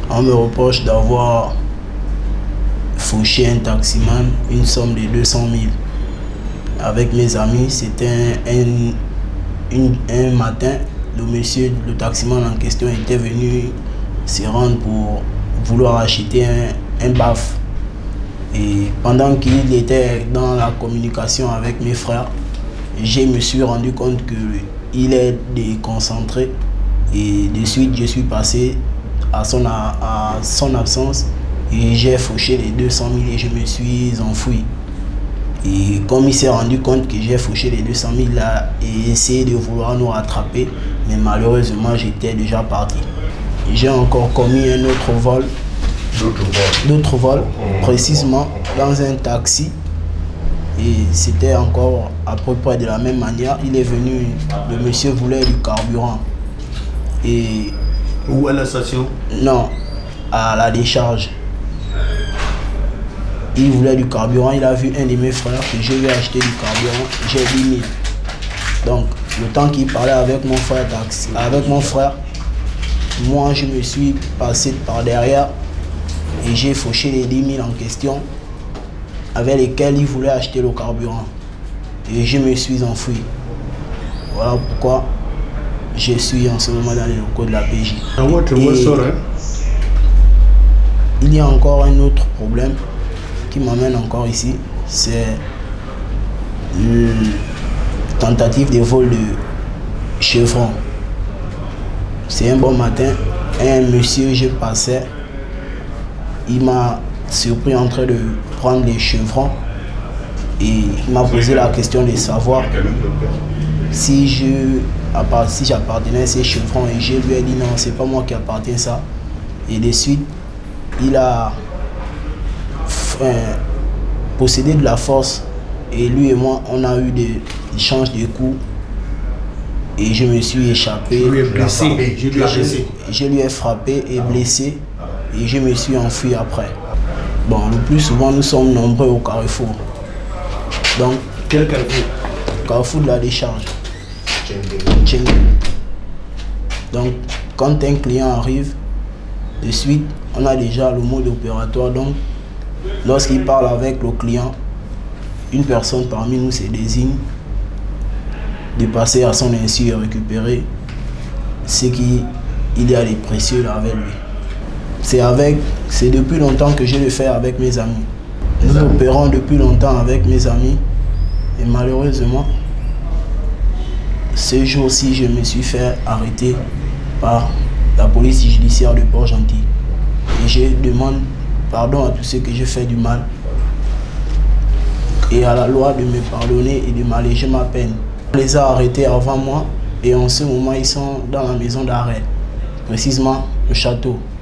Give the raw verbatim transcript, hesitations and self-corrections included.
On me reproche d'avoir fauché un taximan une somme de deux cent mille. Avec mes amis, c'était un, un, un matin, le monsieur, le taximan en question était venu se rendre pour vouloir acheter un, un baf. Et pendant qu'il était dans la communication avec mes frères, je me suis rendu compte qu'il est déconcentré. Et de suite, je suis passé à son, à, à son absence et j'ai fauché les deux cent mille et je me suis enfoui. Et comme il s'est rendu compte que j'ai fauché les deux cent mille là et essayé de vouloir nous rattraper, mais malheureusement j'étais déjà parti. J'ai encore commis un autre vol, d'autres vols, précisément dans un taxi. Et c'était encore à peu près de la même manière. Il est venu, le monsieur voulait du carburant. Et où à la station? Non, à la décharge. Il voulait du carburant, il a vu un de mes frères que je lui ai acheté du carburant, j'ai dix mille. Donc, le temps qu'il parlait avec mon frère taxi, avec mon frère, moi je me suis passé par derrière et j'ai fauché les dix mille en question avec lesquels il voulait acheter le carburant. Et je me suis enfui. Voilà pourquoi je suis en ce moment dans les locaux de la P J. Et il y a encore un autre problème qui m'amène encore ici, c'est la tentative de vol de chevrons. C'est un bon matin, un monsieur, je passais, il m'a surpris en train de prendre les chevrons et il m'a posé la question de savoir si je si j'appartenais à ces chevrons et je lui ai dit non, c'est pas moi qui appartiens à ça. Et de suite, il a euh, possédé de la force et lui et moi, on a eu des échanges de coups et je me suis échappé. Je lui ai blessé. Je lui ai, blessé. Je, je lui ai frappé et blessé et je me suis enfui après. Bon, le plus souvent, nous sommes nombreux au carrefour. Donc, quel carrefour? Carrefour de la décharge. Tchengue. Donc, quand un client arrive, de suite, on a déjà le mode opératoire. Donc, lorsqu'il parle avec le client, une personne parmi nous se désigne de passer à son insu et récupérer ce qu'il y a de précieux là avec lui. C'est avec, c'est depuis longtemps que je le fais avec mes amis. Nous opérons depuis longtemps avec mes amis et malheureusement, ce jour-ci, je me suis fait arrêter par la police judiciaire de Port-Gentil. Et je demande pardon à tous ceux que j'ai fait du mal et à la loi de me pardonner et de m'alléger ma peine. On les a arrêtés avant moi et en ce moment, ils sont dans la maison d'arrêt, précisément le château.